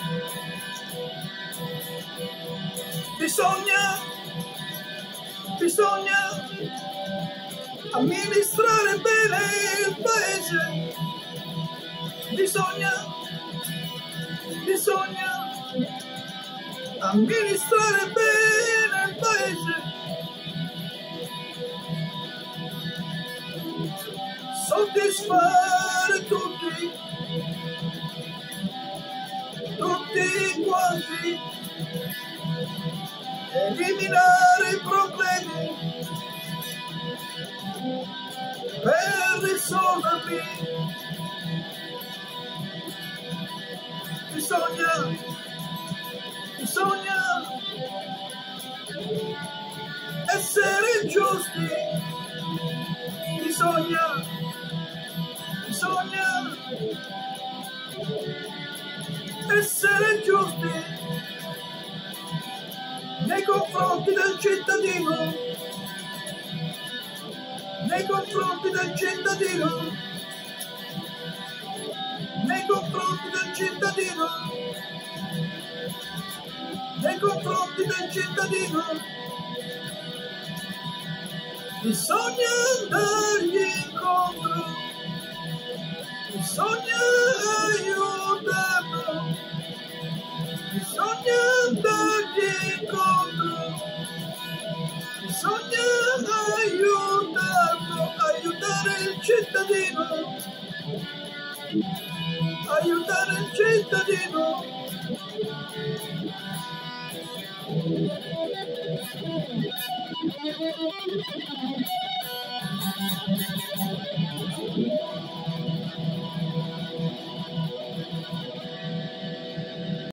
Bisogna amministrare bene il paese, bisogna amministrare bene il paese, soddisfare tutti quanti, eliminare i problemi per risolverli. Bisogna essere giusti, bisogna essere giusti nei confronti del cittadino, nei confronti del cittadino, nei confronti del cittadino, nei confronti del cittadino. Bisogna andargli incontro, bisogna aiutarlo, bisogna andargli incontro, bisogna aiutarlo, aiutare il cittadino, aiutare il cittadino.